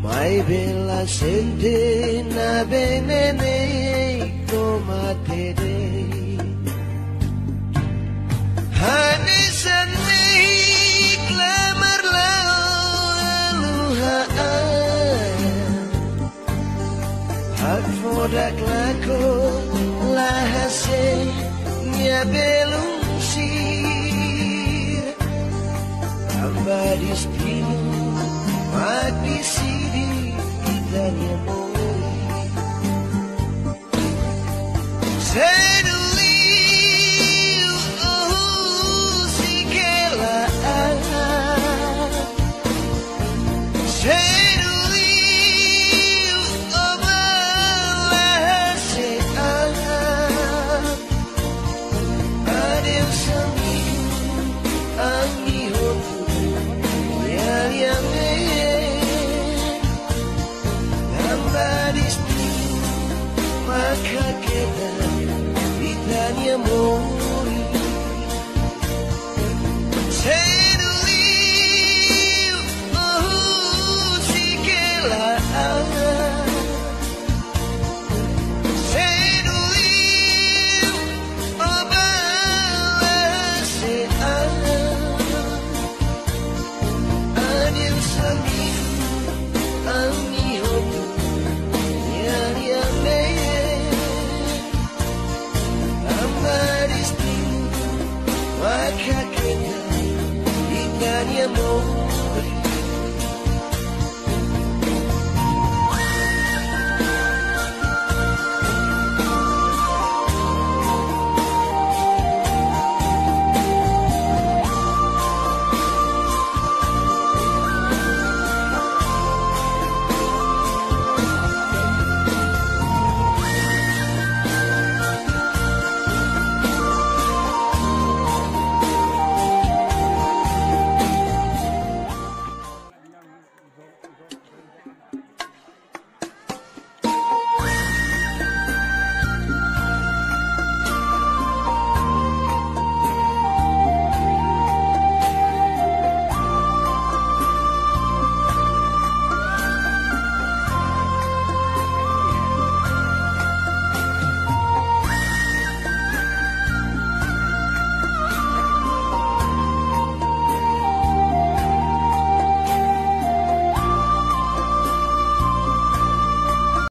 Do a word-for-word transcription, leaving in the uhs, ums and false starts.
mai bella sente na benene komatere hani seni klamar lalu ha hak fodak lako lahase nya belum sir tambah di spinu mak di sini kita nyemoi seduli oh si kela seduli oh malah se adil sami angi hotu yang yang maka kita